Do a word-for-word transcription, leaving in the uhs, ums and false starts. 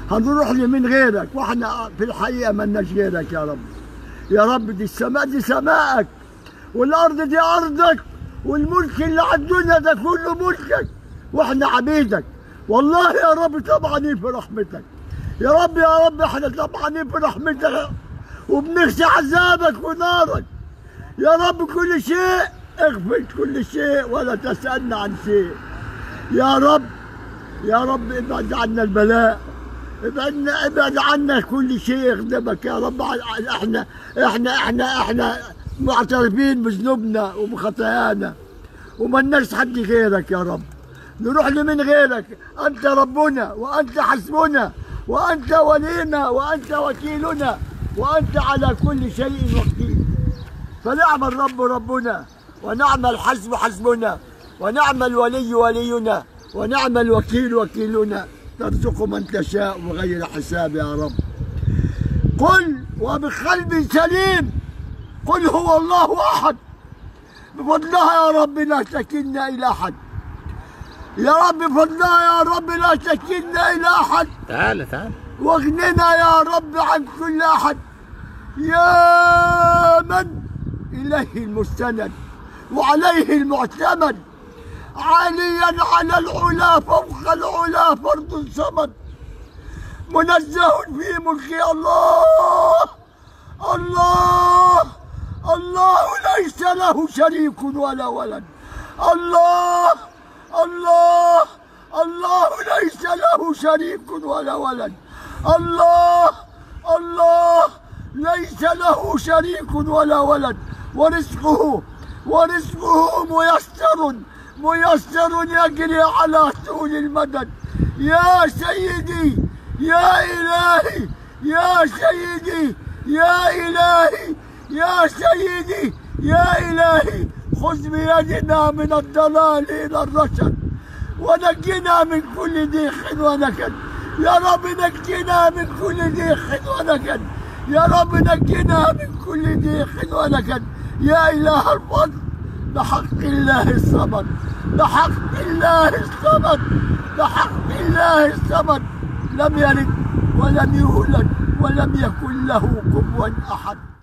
هنروح لمين غيرك؟ واحنا في الحقيقه مالناش غيرك يا رب. يا رب دي السماء دي سمائك، والارض دي ارضك، والملك اللي على الدنيا ده كله ملكك، واحنا عبيدك. والله يا رب طمعانين في رحمتك. يا رب يا رب احنا طمعانين في رحمتك وبنخشى عذابك ونارك. يا رب كل شيء اغفر كل شيء ولا تسألنا عن شيء. يا رب يا رب ابعد عنا البلاء، ابعد ابعد عنا كل شيء يخدمك يا رب. احنا احنا احنا احنا معترفين بذنوبنا وبخطايانا ومالناش حد غيرك يا رب. نروح لمن غيرك؟ انت ربنا وانت حسبنا وانت ولينا وانت وكيلنا وانت على كل شيء وكيل. فنعم الرب ربنا ونعم الحسب حسبنا ونعم الولي ولينا ونعم الوكيل وكيلنا. ترزق من تشاء بغير حساب يا رب. قل وبقلب سليم قل هو الله احد. بفضلها يا رب لا تكلنا الى احد. يا رب بفضلها يا رب لا تكلنا الى احد. تعال تعال واغننا يا رب عن كل احد. يا من اليه المستند وعليه المعتمد، عاليا على العلا فوق العلا فرد صمد، منزه في ملكه. الله الله الله ليس له شريك ولا ولد. الله الله الله ليس له شريك ولا ولد. الله الله ليس له شريك ولا ولد. ورزقه ورزقه ميسر ميسر يجري على طول المدد. يا سيدي يا إلهي يا سيدي يا إلهي يا سيدي يا إلهي، خذ بيدنا من الضلال إلى الرشد ونجنا من كل ضيق ونكد. يا رب نجنا من كل ضيق ونكد. يا رب نجنا من كل ضيق ونكد. يا إله الفضل بحق الله الصمد بحق الله الصمد بحق الله الصمد، لم يلد ولم يولد ولم يكن له كفوا أحد.